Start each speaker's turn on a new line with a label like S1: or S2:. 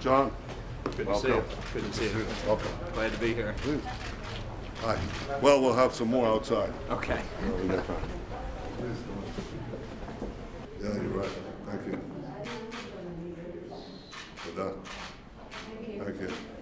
S1: John.
S2: Good to see you. Good to see you.
S1: Welcome.
S2: Glad to be here.
S1: Hi. Well, we'll have some more outside.
S2: Okay.
S1: We got time. Yeah, you're right. Thank you. We're done. Thank you.